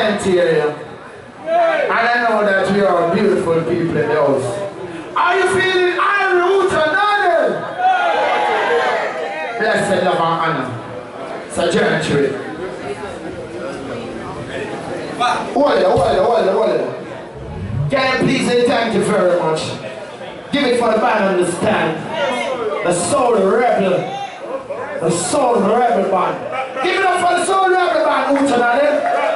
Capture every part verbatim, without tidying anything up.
plenty area. And I know that we are beautiful people in the house. Are you feeling iron Hootananny? Blessed love and honor. So journey through it. Hold it, hold it, hold it, hold it. Can you please say thank you very much? Give it for the band on the stand. The soul rebel. The soul rebel band. Give it up for the soul rebel band, Hootananny.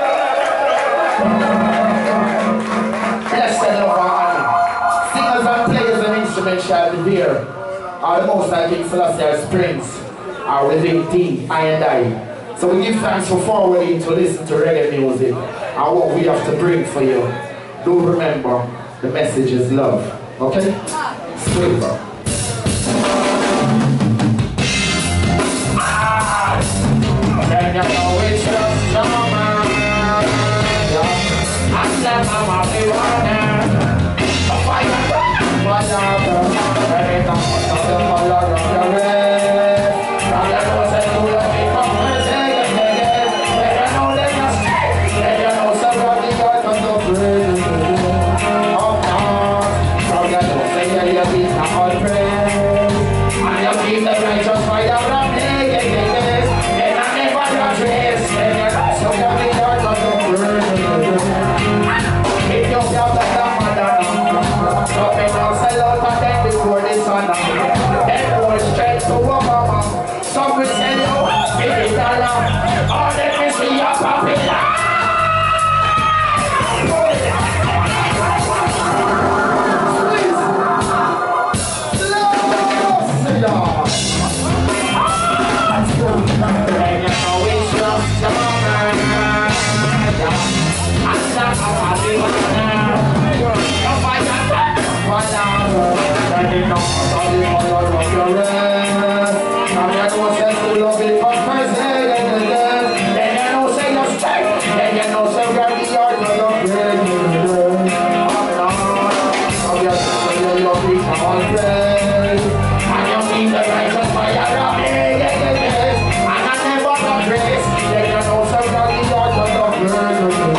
Blessed love and honor. Singers and players and instruments shall be there. Are the most high King Celestial Springs are within thee, I and I. So we give thanks for forwarding to listen to reggae music and what we have to bring for you. Do remember, the message is love. Okay? Straight up. Ah, then you know it's just your man. I slap my marijuana. A fire, fire, every time I talk to my Lord of your rest. Now you know say you love me from her second again. Then you know that you're straight. Then you know somebody got to the bridge. Oh no. Now you know say you love me from all praise. And you keep the righteous fire from nakedness. And I never got trace. Then you know somebody got to the bridge. If you feel that I'm mother, so me now sell out and then before this one. Then go straight to a mama. Some will sell you fifty dollars. All them is see your popular. Then you know it's just your mama. And that's how I do it now. If I got that, one hour. Then you know how the mother of your rest. Now you know say you love it from first day. Then you know say you're straight. Then you know say you're the yard of the bread. Now you know say you love it from all bread. And you need the righteous fire of me. And I never got grace. Then you know say you're the yard of the bread.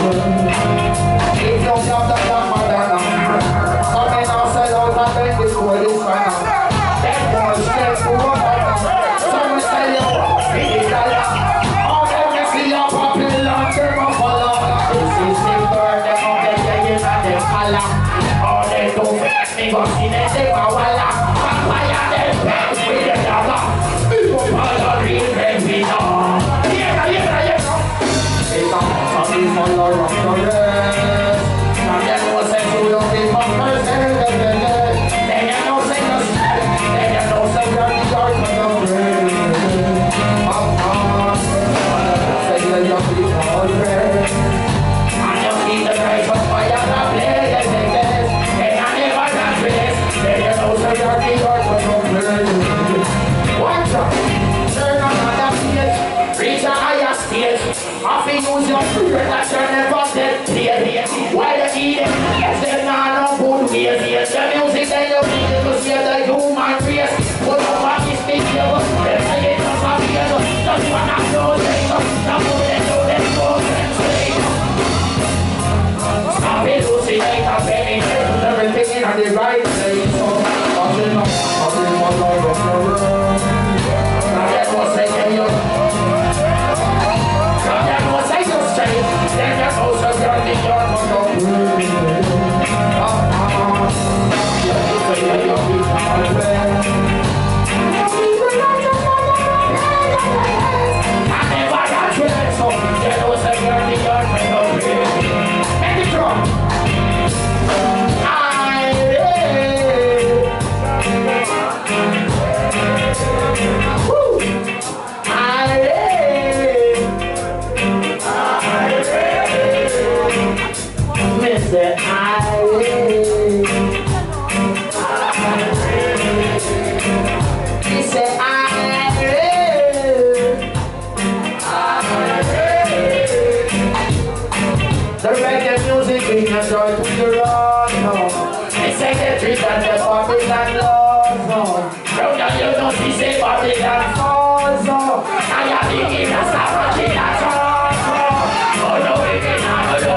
If you have the mother now, some men now sell out and then before this one. Then go straight to a mother. Some will sell you fifty dollars. All them will see your popular, them will follow. This is the bird, them will get you in and them holler. All they do flex me, but see them take a walla. Vampire them pets with the dagger. People follow real heavy now. Yeah, yeah, yeah. It's a something for your rock the rest. Now you know say you love me from first day. Then you know say you're straight. Then you know say you're the yard of the bread. Uh-huh. Say you love me from all bread. And you keep the righteous fire that blaze. Then I never got grace. Then you know say you're the yard of the bread. Watch out. Turn on another page. Reach a higher stage. Often use your spirit that you never dead. Why you need it? Yes, there's not no good ways. Yes, the music that you need to see the human race. Put up on this big level. Let's say it's just a big level. Just wanna know things. Now move them, do them, go them straight. Stop it, hallucinate, I'm getting it. Everything in the right place. So, nothing up, nothing more like a world. Now that was saying you. Then you know so you're the yard of the bread. Uh-huh. Yeah, you say that you'll be my friend. I never got dressed, so you know so you're the yard of the bread. And the drum. I Woo! I Mister Irene. He said Irene. The reggae music we enjoy to the road, no. They say they treat and the parties and love, no. From the you don't see say parties and falls, no. Now you're thinking that's not parties and falls, no. Oh no, we can have a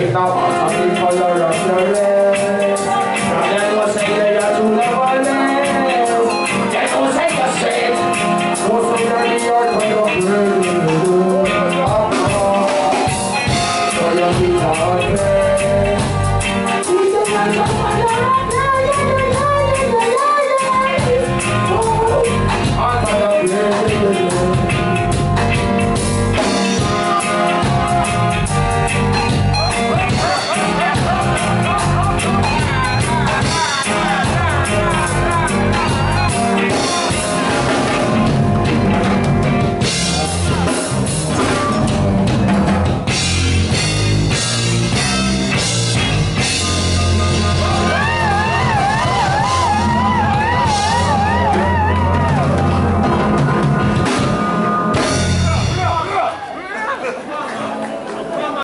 now.